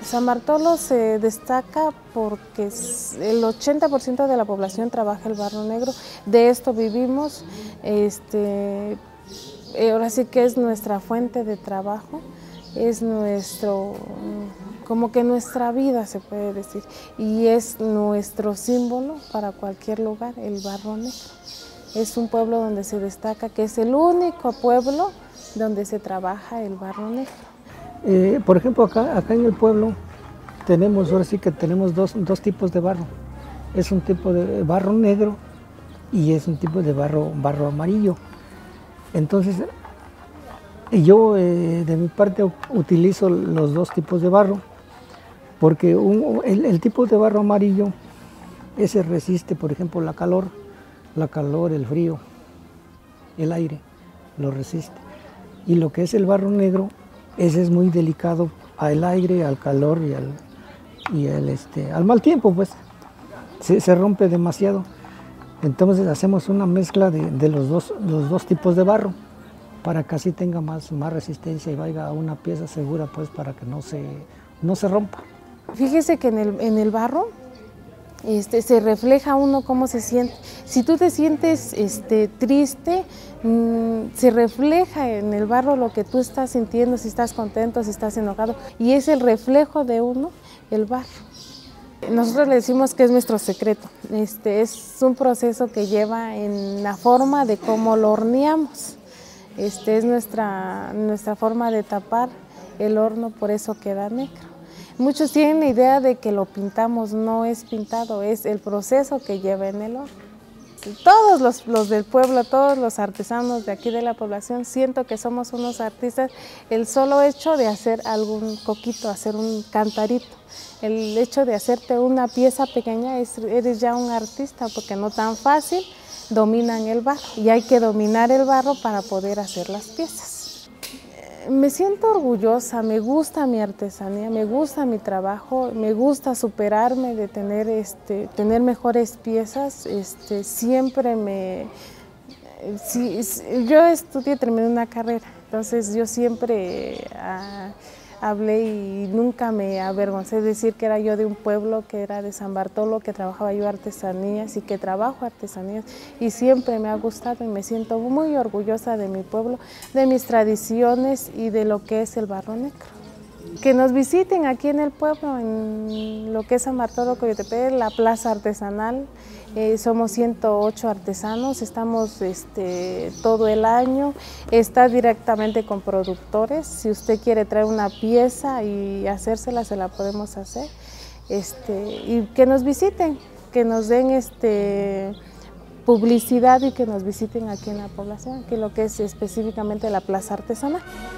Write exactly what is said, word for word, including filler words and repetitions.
San Bartolo se destaca porque el ochenta por ciento de la población trabaja el barro negro, de esto vivimos, este, ahora sí que es nuestra fuente de trabajo, es nuestro, como que nuestra vida se puede decir, y es nuestro símbolo para cualquier lugar, el barro negro. Es un pueblo donde se destaca que es el único pueblo donde se trabaja el barro negro. Eh, por ejemplo, acá, acá en el pueblo tenemos, ahora sí que tenemos dos, dos tipos de barro. Es un tipo de barro negro y es un tipo de barro, barro amarillo. Entonces, yo eh, de mi parte utilizo los dos tipos de barro, porque un, el, el tipo de barro amarillo, ese resiste, por ejemplo, la calor, la calor, el frío, el aire, lo resiste. Y lo que es el barro negro, ese es muy delicado al aire, al calor y al, y al, este, al mal tiempo, pues se, se rompe demasiado. Entonces hacemos una mezcla de, de los, dos, los dos tipos de barro para que así tenga más, más resistencia y vaya a una pieza segura, pues para que no se, no se rompa. Fíjese que en el, en el barro Este, se refleja uno cómo se siente. Si tú te sientes este, triste, mmm, se refleja en el barro lo que tú estás sintiendo, si estás contento, si estás enojado, y es el reflejo de uno, el barro. Nosotros le decimos que es nuestro secreto. Este, es un proceso que lleva en la forma de cómo lo horneamos. Este, es nuestra, nuestra forma de tapar el horno, por eso queda negro. Muchos tienen la idea de que lo pintamos, no es pintado, es el proceso que lleva en el horno. Todos los, los del pueblo, todos los artesanos de aquí de la población, siento que somos unos artistas. El solo hecho de hacer algún coquito, hacer un cantarito, el hecho de hacerte una pieza pequeña, es, eres ya un artista, porque no tan fácil dominan el barro y hay que dominar el barro para poder hacer las piezas. Me siento orgullosa, me gusta mi artesanía, me gusta mi trabajo, me gusta superarme, de tener, este, tener mejores piezas. Este, siempre me... Si, yo estudié, terminé una carrera, entonces yo siempre ah, hablé y nunca me avergoncé de decir que era yo de un pueblo, que era de San Bartolo, que trabajaba yo artesanías y que trabajo artesanías, y siempre me ha gustado y me siento muy orgullosa de mi pueblo, de mis tradiciones y de lo que es el barro negro. Que nos visiten aquí en el pueblo, en lo que es San Bartolo, Coyotepec, la plaza artesanal. Eh, somos ciento ocho artesanos, estamos este, todo el año, está directamente con productores. Si usted quiere traer una pieza y hacérsela, se la podemos hacer. Este, y que nos visiten, que nos den este, publicidad y que nos visiten aquí en la población, que es lo que es específicamente la plaza artesanal.